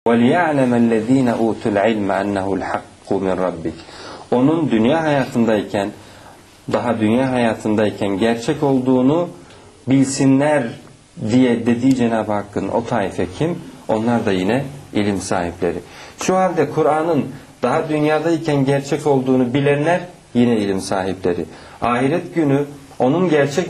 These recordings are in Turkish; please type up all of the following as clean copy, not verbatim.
وَلِيَعْلَمَ الَّذ۪ينَ اُوتُوا الْعِلْمَ اَنَّهُ الْحَقُّ مِنْ رَبِّكَ. Onun dünya hayatındayken, daha dünya hayatındayken gerçek olduğunu bilsinler diye dediği Cenab-ı Hakk'ın o taife kim? Onlar da yine ilim sahipleri. Şu halde Kur'an'ın daha dünyadayken gerçek olduğunu bilenler yine ilim sahipleri. Ahiret günü onun gerçek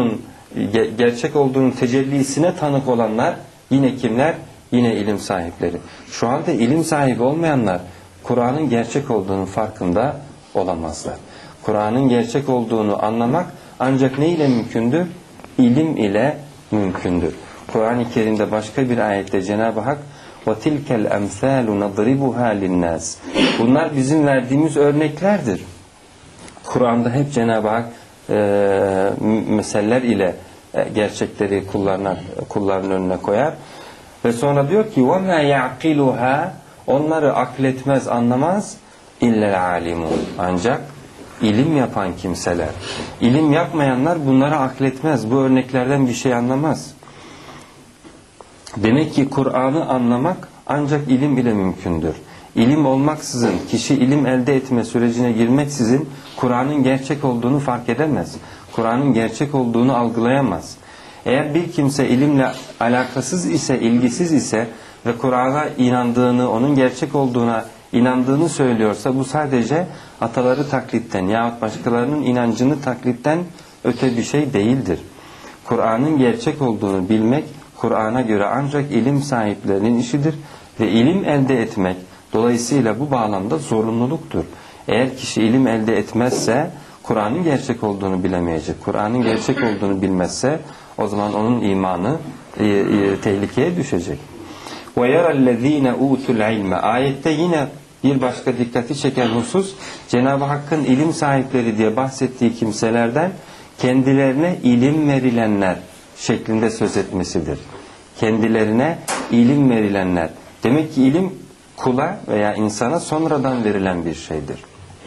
olduğunun tecellisine tanık olanlar yine kimler? Yine ilim sahipleri. Şu halde ilim sahibi olmayanlar Kur'an'ın gerçek olduğunun farkında olamazlar. Kur'an'ın gerçek olduğunu anlamak ancak ne ile mümkündür? İlim ile mümkündür. Kur'an-ı Kerim'de başka bir ayette Cenab-ı Hak وَتِلْكَ الْاَمْثَالُ نَضْرِبُهَا لِلنَّاسِ. Bunlar bizim verdiğimiz örneklerdir. Kur'an'da hep Cenab-ı Hak meseller ile gerçekleri kulların önüne koyar. Ve sonra diyor ki وَمَا يَعْقِلُهَا. Onları akletmez, anlamaz اِلَّا الْعَالِمُونَ. Ancak ilim yapan kimseler. İlim yapmayanlar bunları akletmez. Bu örneklerden bir şey anlamaz. Demek ki Kur'an'ı anlamak ancak ilim ile mümkündür. İlim olmaksızın, kişi ilim elde etme sürecine girmeksizin Kur'an'ın gerçek olduğunu fark edemez. Kur'an'ın gerçek olduğunu algılayamaz. Eğer bir kimse ilimle alakasız ise, ilgisiz ise ve Kur'an'a inandığını, onun gerçek olduğuna inandığını söylüyorsa bu sadece ataları taklitten yahut başkalarının inancını taklitten öte bir şey değildir. Kur'an'ın gerçek olduğunu bilmek, Kur'an'a göre ancak ilim sahiplerinin işidir ve ilim elde etmek dolayısıyla bu bağlamda zorunluluktur. Eğer kişi ilim elde etmezse Kur'an'ın gerçek olduğunu bilemeyecek. Kur'an'ın gerçek olduğunu bilmezse o zaman onun imanı tehlikeye düşecek. وَيَرَ الَّذ۪ينَ اُوتُوا الْعِلْمَ. Ayette yine bir başka dikkati çeken husus Cenab-ı Hakk'ın ilim sahipleri diye bahsettiği kimselerden kendilerine ilim verilenler şeklinde söz etmesidir. Kendilerine ilim verilenler. Demek ki ilim kula veya insana sonradan verilen bir şeydir.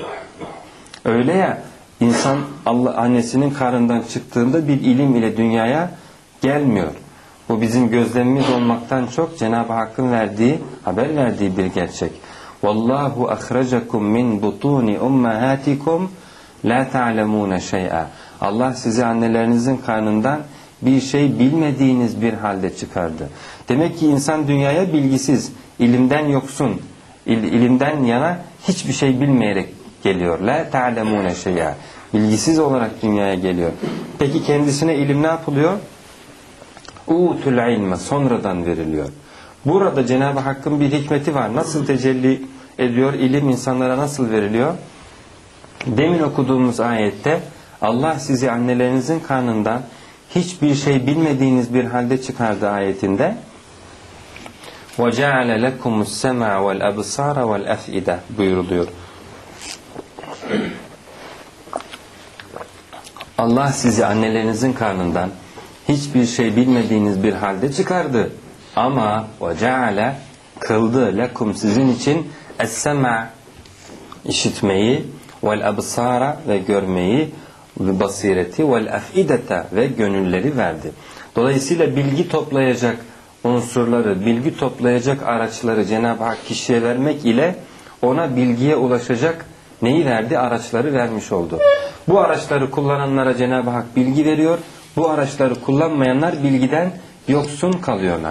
Öyle ya, insan annesinin karnından çıktığında bir ilim ile dünyaya gelmiyor. Bu bizim gözlemimiz olmaktan çok Cenab-ı Hakk'ın haber verdiği bir gerçek. Vallahu akhrajakum min butuni ummahatikum la ta'lemuna şey'a. Allah sizi annelerinizin karnından bir şey bilmediğiniz bir halde çıkardı. Demek ki insan dünyaya bilgisiz, ilimden yoksun, ilimden yana hiçbir şey bilmeyerek geliyor. La ta'lemuna şey'a. Bilgisiz olarak dünyaya geliyor. Peki kendisine ilim ne yapılıyor? Utul ilme, sonradan veriliyor. Burada Cenab-ı Hakk'ın bir hikmeti var. Nasıl tecelli ediyor? İlim insanlara nasıl veriliyor? Demin okuduğumuz ayette Allah sizi annelerinizin karnından hiçbir şey bilmediğiniz bir halde çıkardı ayetinde. وَجَعَلَ لَكُمُ السَّمَعَ وَالْأَبْصَارَ وَالْأَفْئِدَةِ buyuruluyor. Allah sizi annelerinizin karnından hiçbir şey bilmediğiniz bir halde çıkardı. Ama وَجَعَلَ kıldı lekum sizin için es-sema işitmeyi vel-absara ve görmeyi ve basireti vel-afidete ve gönülleri verdi. Dolayısıyla bilgi toplayacak unsurları, bilgi toplayacak araçları Cenab-ı Hak kişiye vermek ile ona bilgiye ulaşacak neyi verdi? Araçları vermiş oldu. Bu araçları kullananlara Cenab-ı Hak bilgi veriyor. Bu araçları kullanmayanlar bilgiden yoksun kalıyorlar.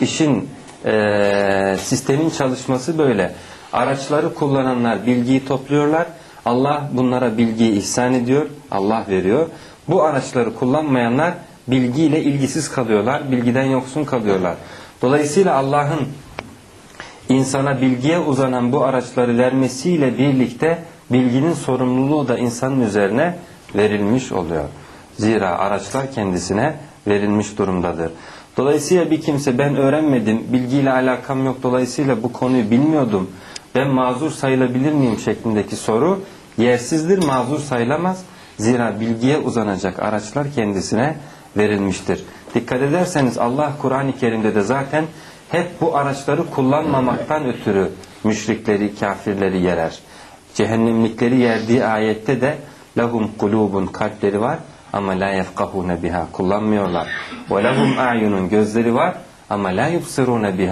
Sistemin çalışması böyle. Araçları kullananlar bilgiyi topluyorlar. Allah bunlara bilgiyi ihsan ediyor. Allah veriyor. Bu araçları kullanmayanlar bilgiyle ilgisiz kalıyorlar. Bilgiden yoksun kalıyorlar. Dolayısıyla Allah'ın insana bilgiye uzanan bu araçları vermesiyle birlikte bilginin sorumluluğu da insanın üzerine verilmiş oluyor. Zira araçlar kendisine verilmiş durumdadır. Dolayısıyla bir kimse ben öğrenmedim, bilgiyle alakam yok, dolayısıyla bu konuyu bilmiyordum, ben mazur sayılabilir miyim şeklindeki soru yersizdir, mazur sayılamaz. Zira bilgiye uzanacak araçlar kendisine verilmiştir. Dikkat ederseniz Allah Kur'an-ı Kerim'de de zaten hep bu araçları kullanmamaktan ötürü müşrikleri, kafirleri yerer. Cehennemlikleri yerdiği ayette de lahum kulubun kalpleri var ama la yefkahune biha kullanmıyorlar. Ve lahum a'yunun gözleri var ama la yubsirune biha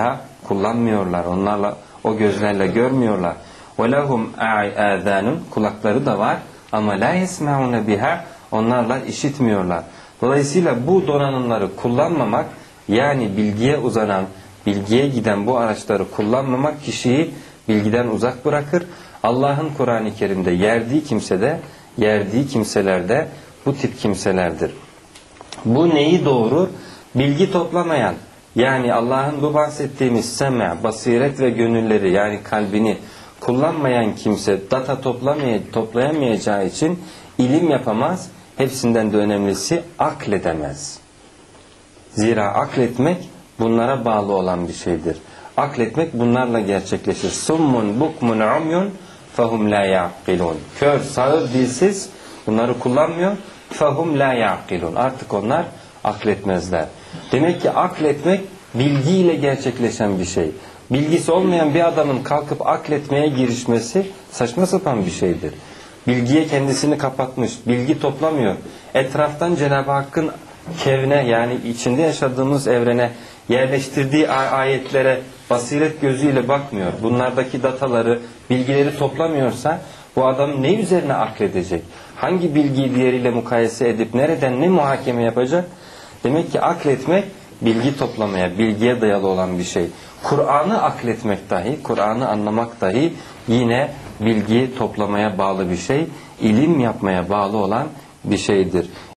kullanmıyorlar. Onlarla, o gözlerle görmüyorlar. وَلَهُمْ اَذَانٌ kulakları da var ama لَا يَسْمَعُونَ بِهَا onlarla işitmiyorlar. Dolayısıyla bu donanımları kullanmamak, yani bilgiye uzanan, bilgiye giden bu araçları kullanmamak kişiyi bilgiden uzak bırakır. Allah'ın Kur'an-ı Kerim'de yerdiği kimseler de bu tip kimselerdir. Bu neyi doğurur? Bilgi toplamayan, yani Allah'ın bu bahsettiğimiz seme, basiret ve gönülleri, yani kalbini kullanmayan kimse data toplayamayacağı için ilim yapamaz. Hepsinden de önemlisi akledemez. Zira akletmek bunlara bağlı olan bir şeydir. Akletmek bunlarla gerçekleşir. Summun bukmun umyun fehum la yaqilun. Kör, sağır, dilsiz bunları kullanmıyor. Fehum la yaqilun. Artık onlar akletmezler. Demek ki akletmek bilgiyle gerçekleşen bir şey. Bilgisi olmayan bir adamın kalkıp akletmeye girişmesi saçma sapan bir şeydir. Bilgiye kendisini kapatmış, bilgi toplamıyor. Etraftan Cenab-ı Hakk'ın kevne, yani içinde yaşadığımız evrene yerleştirdiği ayetlere basiret gözüyle bakmıyor. Bunlardaki dataları, bilgileri toplamıyorsa bu adam ne üzerine akledecek? Hangi bilgiyi diğeriyle mukayese edip nereden ne muhakeme yapacak? Demek ki akletmek bilgi toplamaya, bilgiye dayalı olan bir şey. Kur'an'ı akletmek dahi, Kur'an'ı anlamak dahi yine bilgi toplamaya bağlı bir şey, ilim yapmaya bağlı olan bir şeydir.